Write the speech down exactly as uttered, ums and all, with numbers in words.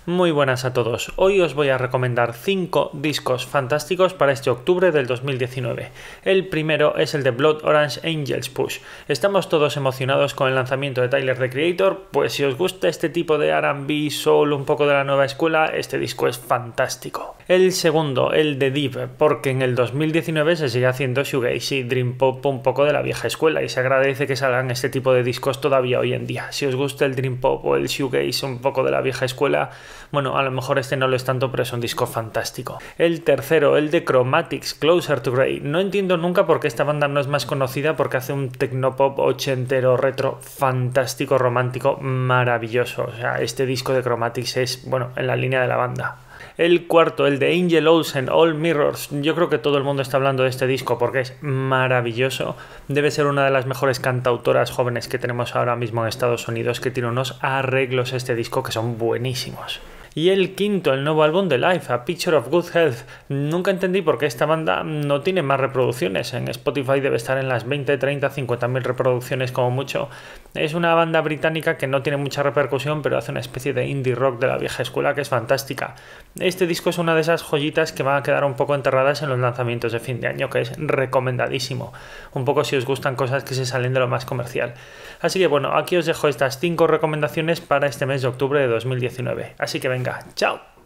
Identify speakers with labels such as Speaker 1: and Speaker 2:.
Speaker 1: Muy buenas a todos, hoy os voy a recomendar cinco discos fantásticos para este octubre del dos mil diecinueve. El primero es el de Blood Orange Angels Push. Estamos todos emocionados con el lanzamiento de Tyler, the Creator, pues si os gusta este tipo de R and B, soul, un poco de la nueva escuela, este disco es fantástico. El segundo, el de Deep, porque en el dos mil diecinueve se sigue haciendo shoegaze y dream pop un poco de la vieja escuela y se agradece que salgan este tipo de discos todavía hoy en día. Si os gusta el dream pop o el shoegaze un poco de la vieja escuela, bueno, a lo mejor este no lo es tanto, pero es un disco fantástico. El tercero, el de Chromatics, Closer to Grey. No entiendo nunca por qué esta banda no es más conocida, porque hace un tecnopop ochentero, retro, fantástico, romántico, maravilloso. O sea, este disco de Chromatics es, bueno, en la línea de la banda. El cuarto, el de Angel Olsen, All Mirrors. Yo creo que todo el mundo está hablando de este disco porque es maravilloso. Debe ser una de las mejores cantautoras jóvenes que tenemos ahora mismo en Estados Unidos, que tiene unos arreglos este disco que son buenísimos. Y el quinto, el nuevo álbum de Life, A Picture of Good Health. Nunca entendí por qué esta banda no tiene más reproducciones. En Spotify debe estar en las veinte, treinta, cincuenta mil reproducciones como mucho. Es una banda británica que no tiene mucha repercusión, pero hace una especie de indie rock de la vieja escuela que es fantástica. Este disco es una de esas joyitas que van a quedar un poco enterradas en los lanzamientos de fin de año, que es recomendadísimo. Un poco si os gustan cosas que se salen de lo más comercial. Así que bueno, aquí os dejo estas cinco recomendaciones para este mes de octubre de dos mil diecinueve. Así que venga, chao.